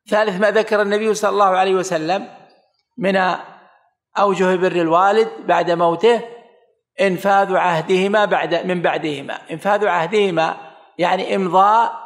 ثالث ما ذكر النبي صلى الله عليه وسلم من أوجه بر الوالد بعد موته إنفاذ عهدهما من بعدهما. إنفاذ عهدهما يعني إمضاء